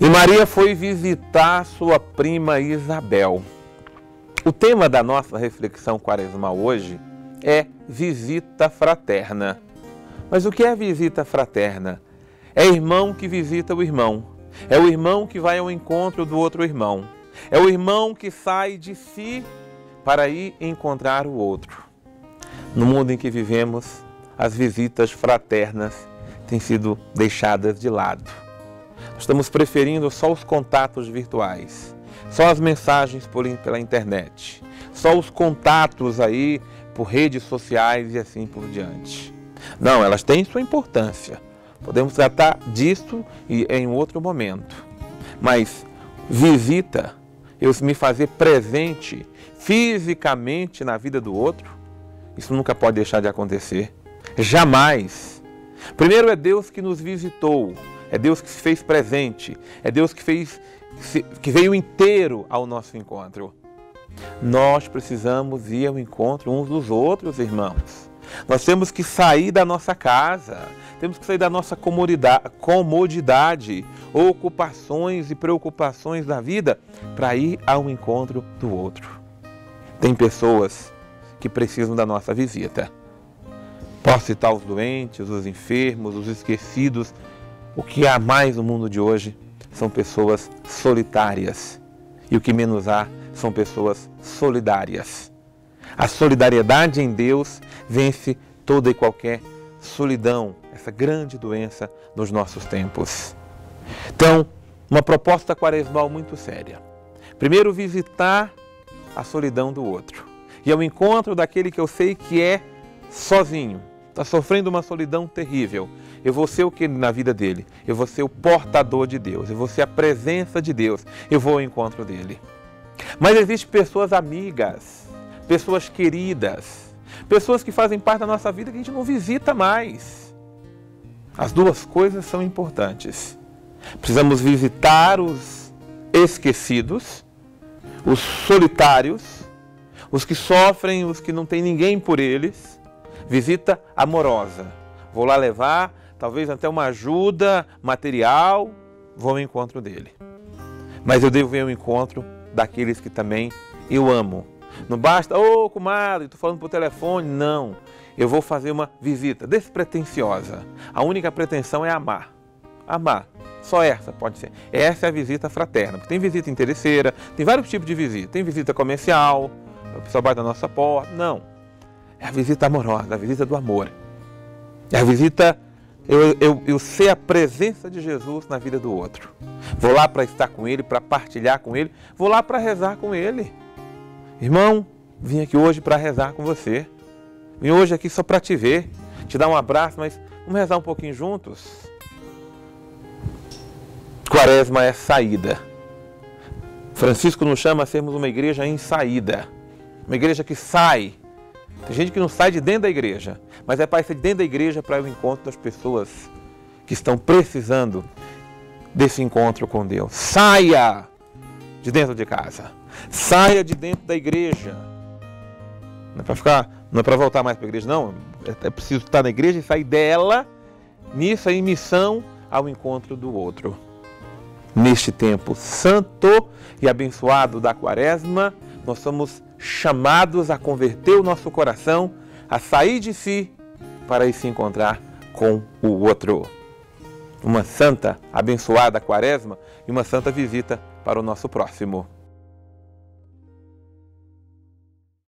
E Maria foi visitar sua prima Isabel. O tema da nossa reflexão quaresmal hoje é visita fraterna. Mas o que é visita fraterna? É irmão que visita o irmão. É o irmão que vai ao encontro do outro irmão. É o irmão que sai de si para ir encontrar o outro. No mundo em que vivemos, as visitas fraternas têm sido deixadas de lado. Estamos preferindo só os contatos virtuais, só as mensagens pela internet, só os contatos aí por redes sociais e assim por diante. Não, elas têm sua importância. Podemos tratar disso em outro momento. Mas visita, eu me fazer presente fisicamente na vida do outro, isso nunca pode deixar de acontecer. Jamais. Primeiro é Deus que nos visitou. É Deus que se fez presente, é Deus que veio inteiro ao nosso encontro. Nós precisamos ir ao encontro uns dos outros, irmãos. Nós temos que sair da nossa casa, temos que sair da nossa comodidade, ocupações e preocupações da vida para ir ao encontro do outro. Tem pessoas que precisam da nossa visita. Posso citar os doentes, os enfermos, os esquecidos. O que há mais no mundo de hoje são pessoas solitárias. E o que menos há são pessoas solidárias. A solidariedade em Deus vence toda e qualquer solidão, essa grande doença nos nossos tempos. Então, uma proposta quaresmal muito séria. Primeiro, visitar a solidão do outro. E ao encontro daquele que eu sei que é sozinho, está sofrendo uma solidão terrível. Eu vou ser o que na vida dele? Eu vou ser o portador de Deus, eu vou ser a presença de Deus, eu vou ao encontro dele. Mas existem pessoas amigas, pessoas queridas, pessoas que fazem parte da nossa vida que a gente não visita mais. As duas coisas são importantes. Precisamos visitar os esquecidos, os solitários, os que sofrem, os que não tem ninguém por eles. Visita amorosa. Vou lá levar, talvez até uma ajuda material, vou ao encontro dele. Mas eu devo ir ao encontro daqueles que também eu amo. Não basta, comadre, estou falando por telefone. Não, eu vou fazer uma visita despretensiosa. A única pretensão é amar. Amar. Só essa pode ser. Essa é a visita fraterna. Tem visita interesseira, tem vários tipos de visita. Tem visita comercial, a pessoa bate na nossa porta. Não. É a visita amorosa, a visita do amor. É a visita, eu ser a presença de Jesus na vida do outro. Vou lá para estar com ele, para partilhar com ele. Vou lá para rezar com ele. Irmão, vim aqui hoje para rezar com você. Vim hoje aqui só para te ver, te dar um abraço, mas vamos rezar um pouquinho juntos? Quaresma é saída. Francisco nos chama a sermos uma igreja em saída. Uma igreja que sai. Tem gente que não sai de dentro da igreja, mas é para sair de dentro da igreja para ir ao encontro das pessoas que estão precisando desse encontro com Deus. Saia de dentro de casa. Saia de dentro da igreja. Não é para voltar mais para a igreja, não. É preciso estar na igreja e sair dela, nisso aí, missão ao encontro do outro. Neste tempo santo e abençoado da Quaresma, nós somos chamados a converter o nosso coração, a sair de si para ir se encontrar com o outro. Uma santa, abençoada Quaresma e uma santa visita para o nosso próximo.